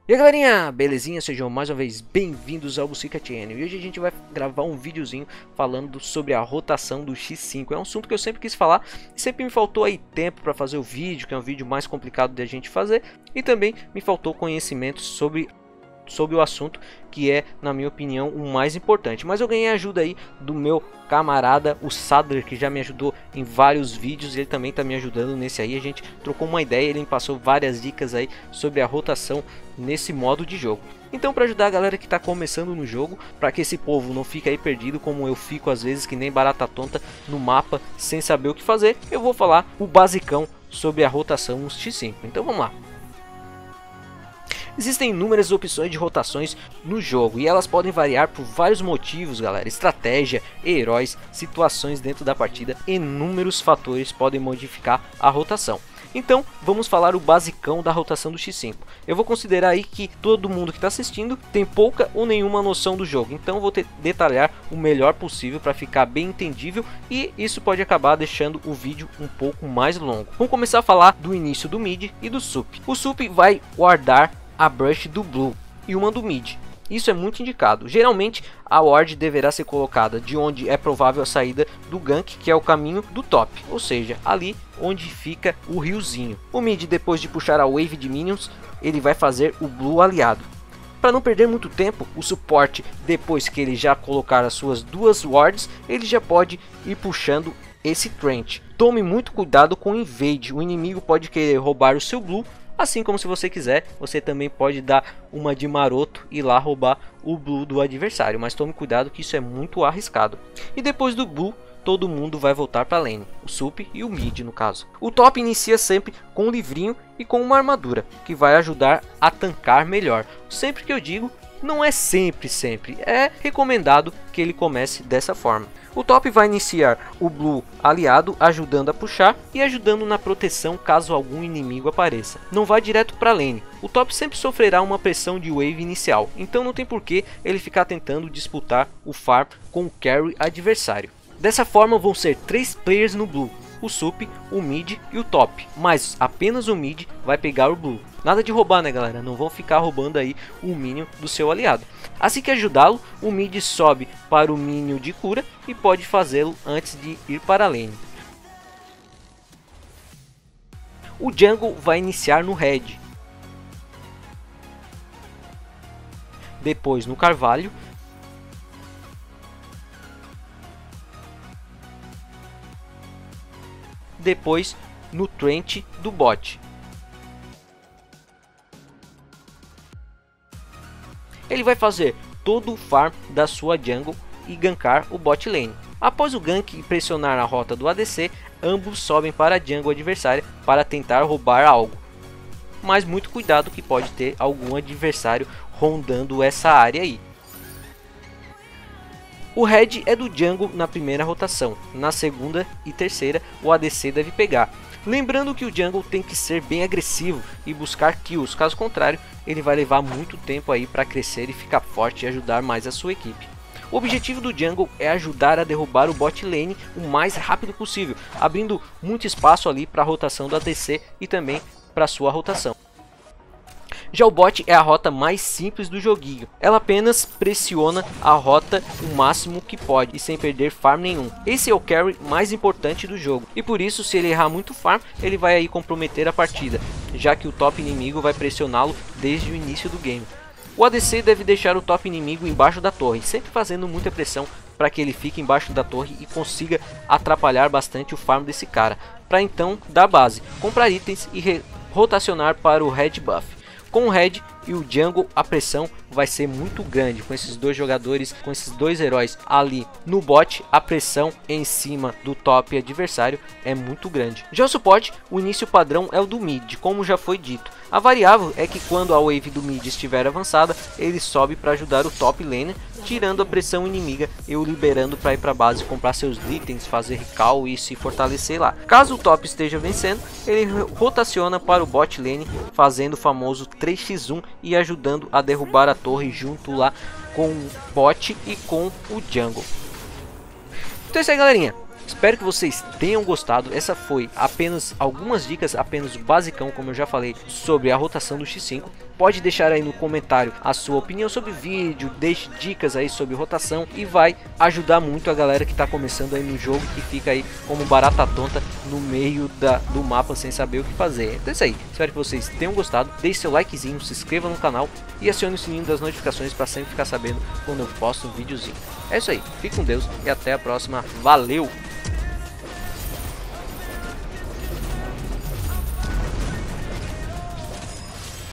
E aí galerinha, belezinha? Sejam mais uma vez bem-vindos ao Bucica Channel. E hoje a gente vai gravar um videozinho falando sobre a rotação do X5. É um assunto que eu sempre quis falar e sempre me faltou aí tempo para fazer o vídeo, que é um vídeo mais complicado de a gente fazer. E também me faltou conhecimento sobre o assunto, que é, na minha opinião, o mais importante. Mas eu ganhei ajuda aí do meu camarada, o Sadler, que já me ajudou em vários vídeos. Ele também está me ajudando nesse aí. A gente trocou uma ideia, ele me passou várias dicas aí sobre a rotação nesse modo de jogo. Então, para ajudar a galera que está começando no jogo, para que esse povo não fique aí perdido como eu fico às vezes, que nem barata tonta no mapa, sem saber o que fazer, eu vou falar o basicão sobre a rotação X5. Então vamos lá. Existem inúmeras opções de rotações no jogo e elas podem variar por vários motivos, galera. Estratégia, heróis, situações dentro da partida, inúmeros fatores podem modificar a rotação. Então vamos falar o basicão da rotação do X5. Eu vou considerar aí que todo mundo que está assistindo tem pouca ou nenhuma noção do jogo, então vou detalhar o melhor possível para ficar bem entendível, e isso pode acabar deixando o vídeo um pouco mais longo. Vamos começar a falar do início do mid e do sup. O sup vai guardar a brush do blue e uma do mid. Isso é muito indicado. Geralmente a ward deverá ser colocada de onde é provável a saída do gank, que é o caminho do top, ou seja, ali onde fica o riozinho. O mid, depois de puxar a wave de minions, ele vai fazer o blue aliado. Para não perder muito tempo, o suporte, depois que ele já colocar as suas duas wards, ele já pode ir puxando esse trench. Tome muito cuidado com o invade, o inimigo pode querer roubar o seu blue. Assim como, se você quiser, você também pode dar uma de maroto e lá roubar o blue do adversário. Mas tome cuidado que isso é muito arriscado. E depois do blue, todo mundo vai voltar para a lane. O sup e o mid, no caso. O top inicia sempre com um livrinho e com uma armadura, que vai ajudar a tancar melhor. Sempre que eu digo, não é sempre, é recomendado que ele comece dessa forma. O top vai iniciar o blue aliado, ajudando a puxar e ajudando na proteção caso algum inimigo apareça. Não vai direto para lane. O top sempre sofrerá uma pressão de wave inicial, então não tem porquê ele ficar tentando disputar o farm com o carry adversário. Dessa forma vão ser 3 players no blue: o sup, o mid e o top, mas apenas o mid vai pegar o blue. Nada de roubar, né, galera? Não vão ficar roubando aí o minion do seu aliado. Assim que ajudá-lo, o mid sobe para o minion de cura e pode fazê-lo antes de ir para a lane. O jungle vai iniciar no red, depois no carvalho, depois no trench do bot. Ele vai fazer todo o farm da sua jungle e gankar o bot lane. Após o gank pressionar a rota do ADC, ambos sobem para a jungle adversária para tentar roubar algo. Mas muito cuidado, que pode ter algum adversário rondando essa área aí. O red é do jungle na primeira rotação, na segunda e terceira o ADC deve pegar. Lembrando que o jungle tem que ser bem agressivo e buscar kills, caso contrário ele vai levar muito tempo aí para crescer e ficar forte e ajudar mais a sua equipe. O objetivo do jungle é ajudar a derrubar o bot lane o mais rápido possível, abrindo muito espaço ali para a rotação do ADC e também para sua rotação. Já o bot é a rota mais simples do joguinho. Ela apenas pressiona a rota o máximo que pode e sem perder farm nenhum. Esse é o carry mais importante do jogo e por isso, se ele errar muito farm, ele vai aí comprometer a partida, já que o top inimigo vai pressioná-lo desde o início do game. O ADC deve deixar o top inimigo embaixo da torre, sempre fazendo muita pressão para que ele fique embaixo da torre e consiga atrapalhar bastante o farm desse cara, para então dar base, comprar itens e rotacionar para o red buff. Com o red e o jungle, a pressão vai ser muito grande com esses dois jogadores, com esses dois heróis ali no bot. A pressão em cima do top adversário é muito grande. Já o suporte, o início padrão é o do mid, como já foi dito. A variável é que quando a wave do mid estiver avançada, ele sobe para ajudar o top laner, tirando a pressão inimiga e o liberando para ir para base, comprar seus itens, fazer recall e se fortalecer lá. Caso o top esteja vencendo, ele rotaciona para o bot lane, fazendo o famoso 3x1 e ajudando a derrubar a torre junto lá com o bot e com o jungle. Então é isso aí, galerinha. Espero que vocês tenham gostado. Essa foi apenas algumas dicas, apenas o basicão, como eu já falei, sobre a rotação do X5. Pode deixar aí no comentário a sua opinião sobre o vídeo, deixe dicas aí sobre rotação e vai ajudar muito a galera que está começando aí no jogo, que fica aí como barata tonta no meio do mapa sem saber o que fazer. Então é isso aí, espero que vocês tenham gostado, deixe seu likezinho, se inscreva no canal e acione o sininho das notificações para sempre ficar sabendo quando eu posto um videozinho. É isso aí, fique com Deus e até a próxima, valeu!